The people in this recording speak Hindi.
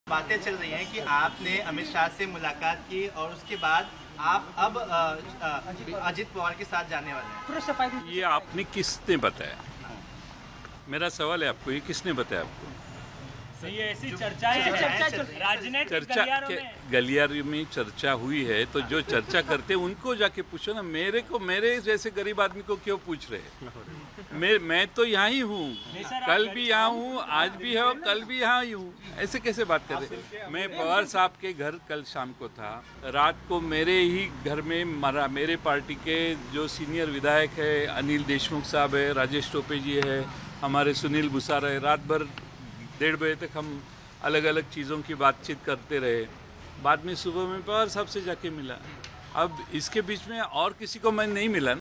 बातें चल रही हैं कि आपने अमित शाह से मुलाकात की और उसके बाद आप अब अजित पवार के साथ जाने वाले हैं। ये आपने किसने बताया? मेरा सवाल है आपको, ये किसने बताया आपको? ये ऐसी चर्चाएं राजनीतिक गलियारे में चर्चा हुई है, तो जो चर्चा करते हैं उनको जाके पूछो ना। मेरे जैसे गरीब आदमी को क्यों पूछ रहे हैं? मैं तो यहाँ ही हूँ, कल भी यहाँ हूँ, आज भी है, कल भी यहाँ ही हूँ। ऐसे कैसे बात कर रहे हैं? मैं पवार साहब के घर कल शाम को था, रात को मेरे ही घर में मेरे पार्टी के जो सीनियर विधायक है, अनिल देशमुख साहब है, राजेश टोपे जी है, हमारे सुनील बुसारा है, रात भर 1:30 बजे तक हम अलग अलग चीज़ों की बातचीत करते रहे। बाद में सुबह में पवार साहब से जाके मिला। अब इसके बीच में और किसी को मैं नहीं मिला।